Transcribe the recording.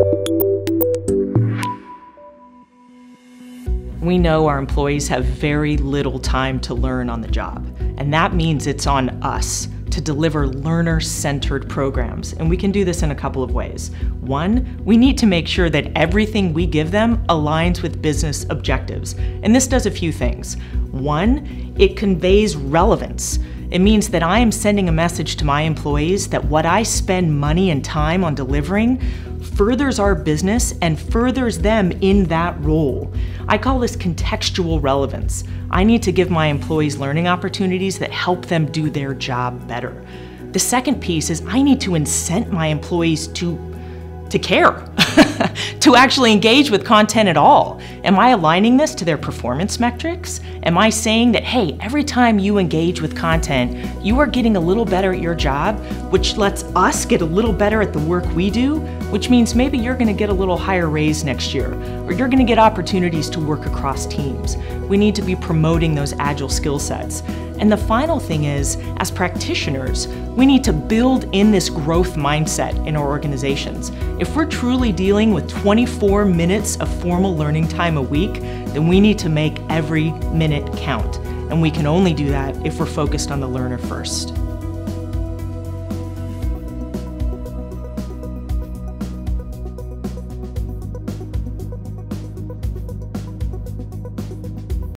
We know our employees have very little time to learn on the job, and that means it's on us to deliver learner-centered programs, and we can do this in a couple of ways. One, we need to make sure that everything we give them aligns with business objectives, and this does a few things. One, it conveys relevance. It means that I am sending a message to my employees that what I spend money and time on delivering furthers our business and furthers them in that role. I call this contextual relevance. I need to give my employees learning opportunities that help them do their job better. The second piece is I need to incent my employees to care, to actually engage with content at all. Am I aligning this to their performance metrics? Am I saying that, hey, every time you engage with content, you are getting a little better at your job, which lets us get a little better at the work we do, which means maybe you're gonna get a little higher raise next year, or you're gonna get opportunities to work across teams. We need to be promoting those agile skill sets. And the final thing is, as practitioners, we need to build in this growth mindset in our organizations. If we're truly dealing with 24 minutes of formal learning time a week, then we need to make every minute count. And we can only do that if we're focused on the learner first.